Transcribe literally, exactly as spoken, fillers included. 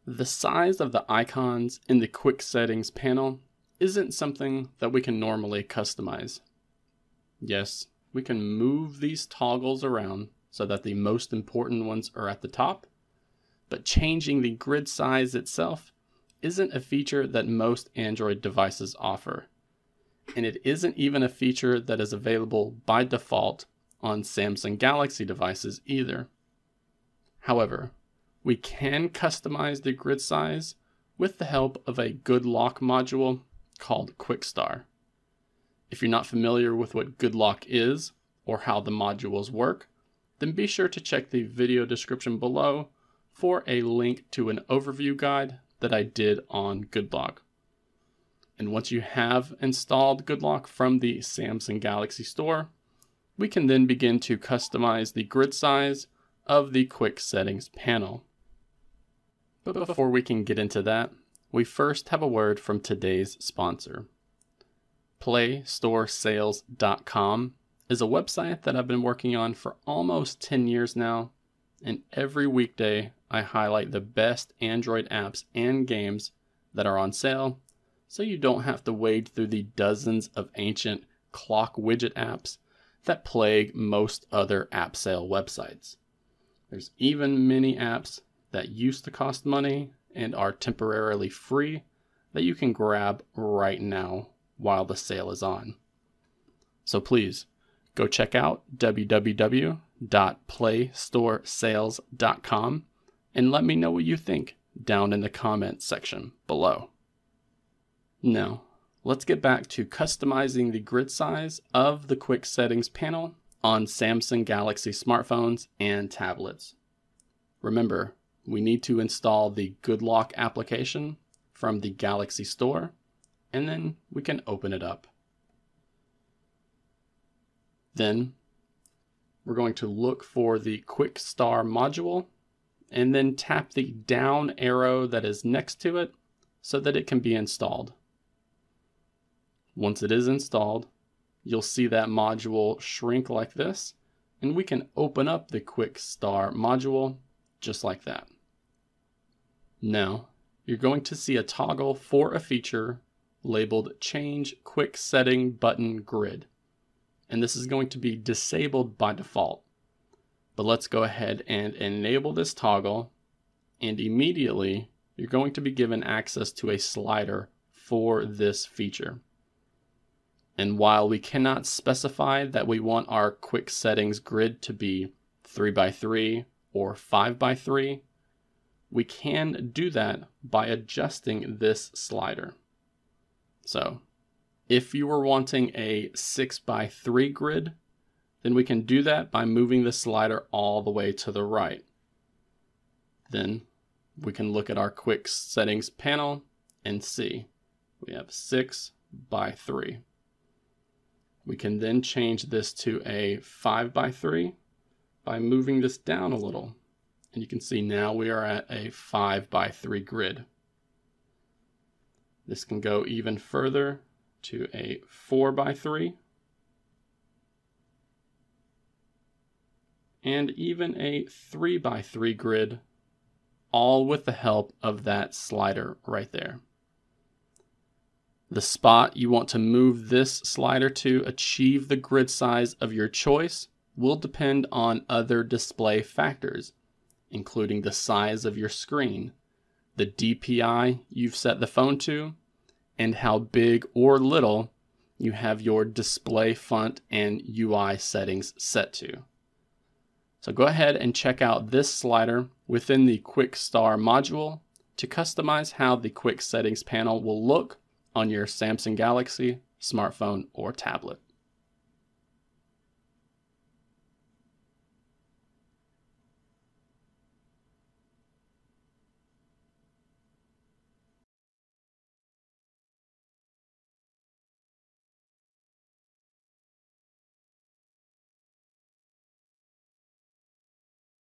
The size of the icons in the Quick Settings panel isn't something that we can normally customize. Yes, we can move these toggles around so that the most important ones are at the top, but changing the grid size itself isn't a feature that most Android devices offer. And it isn't even a feature that is available by default on Samsung Galaxy devices either. However, we can customize the grid size with the help of a good lock module called QuickStar. If you're not familiar with what good lock is or how the modules work, then be sure to check the video description below for a link to an overview guide that I did on good lock. And once you have installed good lock from the Samsung Galaxy Store, we can then begin to customize the grid size of the Quick Settings panel. But before we can get into that, we first have a word from today's sponsor. Play Store Sales dot com is a website that I've been working on for almost ten years now, and every weekday I highlight the best Android apps and games that are on sale, so you don't have to wade through the dozens of ancient clock widget apps that plague most other app sale websites. There's even many apps that used to cost money and are temporarily free that you can grab right now while the sale is on. So please go check out w w w dot play store sales dot com and let me know what you think down in the comments section below. Now, let's get back to customizing the grid size of the Quick Settings panel on Samsung Galaxy smartphones and tablets. Remember, we need to install the Good Lock application from the Galaxy Store, and then we can open it up. Then we're going to look for the QuickStar module and then tap the down arrow that is next to it so that it can be installed. Once it is installed, you'll see that module shrink like this, and we can open up the QuickStar module just like that. Now, you're going to see a toggle for a feature labeled Change Quick Setting Button Grid. And this is going to be disabled by default. But let's go ahead and enable this toggle, and immediately you're going to be given access to a slider for this feature. And while we cannot specify that we want our quick settings grid to be three by three or five by three, we can do that by adjusting this slider. So if you were wanting a six by three grid, then we can do that by moving the slider all the way to the right. Then we can look at our quick settings panel and see we have six by three. We can then change this to a five by three by moving this down a little. And you can see now we are at a five by three grid. This can go even further to a four by three. And even a three by three grid, all with the help of that slider right there. The spot you want to move this slider to achieve the grid size of your choice will depend on other display factors, including the size of your screen, the D P I you've set the phone to, and how big or little you have your display font and U I settings set to. So go ahead and check out this slider within the QuickStar module to customize how the Quick Settings panel will look on your Samsung Galaxy smartphone or tablet.